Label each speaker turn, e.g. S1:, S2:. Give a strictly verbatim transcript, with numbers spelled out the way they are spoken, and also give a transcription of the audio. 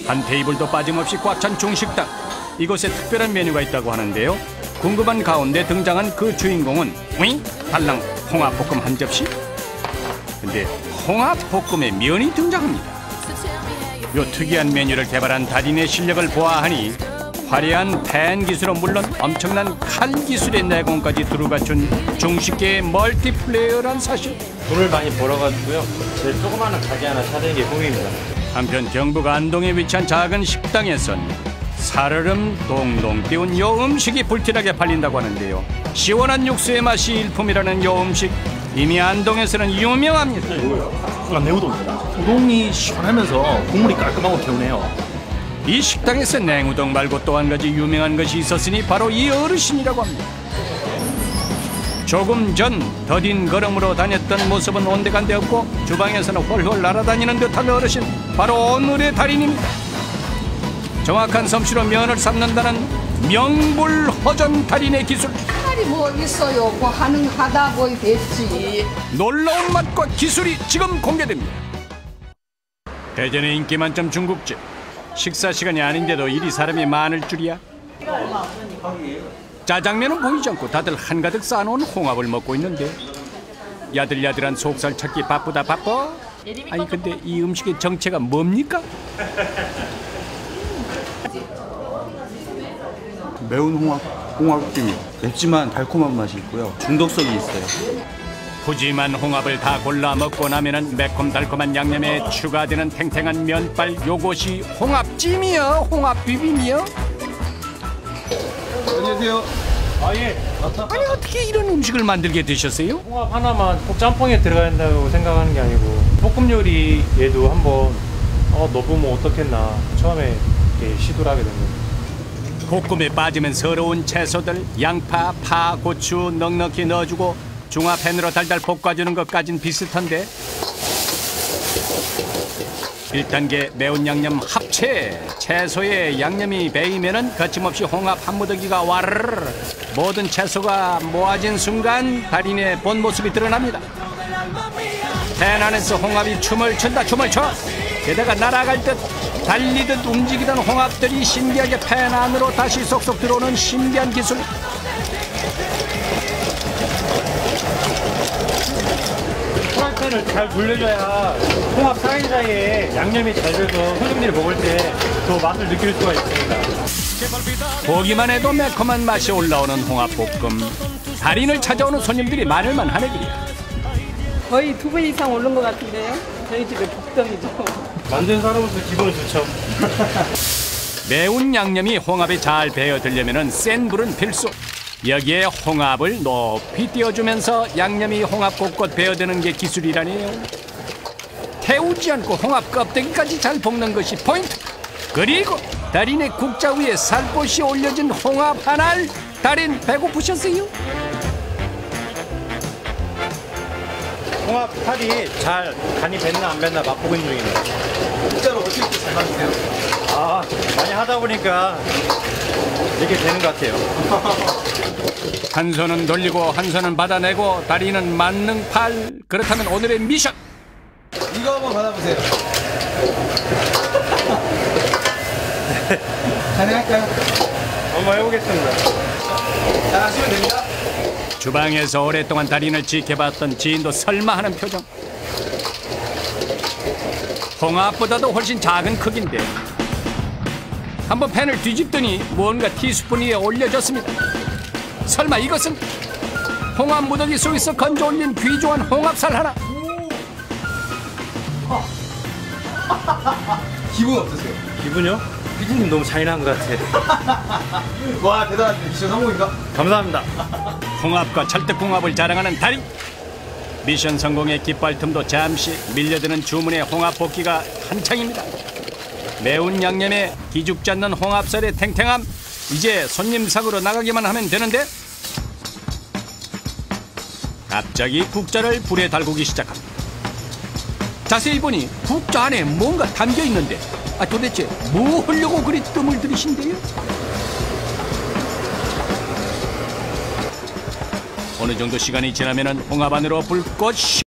S1: 한 테이블도 빠짐없이 꽉 찬 중식당. 이곳에 특별한 메뉴가 있다고 하는데요. 궁금한 가운데 등장한 그 주인공은 윙? 달랑 홍합볶음 한 접시? 근데 홍합볶음에 면이 등장합니다. 요 특이한 메뉴를 개발한 달인의 실력을 보아하니 화려한 팬 기술은 물론 엄청난 칼 기술의 내공까지 두루갖춘 중식계의 멀티플레이어란 사실.
S2: 돈을 많이 벌어가지고요. 제일 조그마한 가게 하나 차리는 게 꿈입니다.
S1: 한편 경북 안동에 위치한 작은 식당에선 살얼음 동동 띄운 요 음식이 불티나게 팔린다고 하는데요. 시원한 육수의 맛이 일품이라는 요 음식, 이미 안동에서는 유명합니다.
S3: 아, 냉우동입니다. 우동이 시원하면서 국물이 깔끔하고 개운해요.
S1: 이 식당에서 냉우동 말고 또 한 가지 유명한 것이 있었으니 바로 이 어르신이라고 합니다. 조금 전 더딘 걸음으로 다녔던 모습은 온데간데 없고 주방에서는 홀홀 날아다니는 듯한 어르신, 바로 오늘의 달인입니다. 정확한 솜씨로 면을 삶는다는 명불허전 달인의 기술.
S4: 칼이 뭐 있어요. 뭐 가능하다고 됐지.
S1: 놀라운 맛과 기술이 지금 공개됩니다. 대전의 인기 만점 중국집. 식사 시간이 아닌데도 이리 사람이 많을 줄이야. 짜장면은 보이지 않고 다들 한가득 쌓아놓은 홍합을 먹고 있는데 야들야들한 속살 찾기 바쁘다 바빠. 아니 근데 이 음식의 정체가 뭡니까?
S5: 매운 홍합, 홍합찜이요. 맵지만 달콤한 맛이 있고요. 중독성이 있어요.
S1: 푸짐한 홍합을 다 골라 먹고 나면은 매콤달콤한 양념에 추가되는 탱탱한 면발, 요것이 홍합찜이요? 홍합비빔이요?
S5: 안녕하세요.
S2: 아 예.
S1: 아니 어떻게 이런 음식을 만들게 되셨어요?
S2: 홍합 하나만 꼭 짬뽕에 들어간다고 생각하는 게 아니고 볶음 요리에도 한번 어, 넣어보면 어떻겠나 처음에 이렇게 시도를 하게 된 거예요.
S1: 볶음에 빠지면 서러운 채소들, 양파, 파, 고추 넉넉히 넣어주고 중화팬으로 달달 볶아주는 것까진 비슷한데 일 단계 매운 양념 합체. 채소에 양념이 배이면은 거침없이 홍합 한 무더기가 와르르. 모든 채소가 모아진 순간 달인의 본 모습이 드러납니다. 팬 안에서 홍합이 춤을 춘다. 춤을 춰. 게다가 날아갈 듯 달리듯 움직이던 홍합들이 신기하게 팬 안으로 다시 쏙쏙 들어오는 신기한 기술.
S2: 프라이팬을 잘 돌려줘야 홍합 사이사이에 양념이 잘 배서 손님들이 먹을 때 더 맛을 느낄 수가 있습니다.
S1: 보기만 해도 매콤한 맛이 올라오는 홍합볶음. 달인을 찾아오는 손님들이 많을만 하네 그래.
S6: 거의 두 배 이상 오른 것 같은데요? 저희 집에 복덩이죠.
S2: 만든 사람으로서 기분이 좋죠.
S1: 매운 양념이 홍합에 잘 배어들려면 센 불은 필수. 여기에 홍합을 높이 띄워주면서 양념이 홍합 곳곳 배어드는 게 기술이라네요. 태우지 않고 홍합 껍데기까지 잘 볶는 것이 포인트. 그리고 달인의 국자 위에 살포시 올려진 홍합 하나를. 달인 배고프셨어요?
S2: 홍합 살이 잘 간이 뱄나 안 뱄나 맛보는 중입니다.
S5: 진짜로 어떻게 이렇게 잘 만드세요?
S2: 아 많이 하다 보니까 이렇게 되는 것 같아요.
S1: 한 손은 돌리고 한 손은 받아내고 달인은 만능팔. 그렇다면 오늘의 미션.
S5: 이거 한번 받아보세요. 가능할까요?
S2: 한번 해보겠습니다.
S5: 잘하시면 됩니다.
S1: 주방에서 오랫동안 달인을 지켜봤던 지인도 설마 하는 표정. 홍합보다도 훨씬 작은 크기인데 한번 팬을 뒤집더니 무언가 티스푼 위에 올려졌습니다. 설마 이것은 홍합 무더기 속에서 건져 올린 귀중한 홍합살 하나.
S5: 기분 어떠세요?
S2: 기분요? 피디님 너무 잔인한 것 같아.
S5: 와 대단한 미션 성공인가?
S2: 감사합니다.
S1: 홍합과 찰떡궁합을 자랑하는 달인. 미션 성공의 깃발 틈도 잠시. 밀려드는 주문의 홍합 볶기가 한창입니다. 매운 양념에 기죽지 않는 홍합살의 탱탱함. 이제 손님상으로 나가기만 하면 되는데 갑자기 국자를 불에 달구기 시작합니다. 자세히 보니 국자 안에 뭔가 담겨 있는데 아 도대체 뭐 하려고 그리 뜸을 들이신대요? 어느 정도 시간이 지나면은 홍합 안으로 불꽃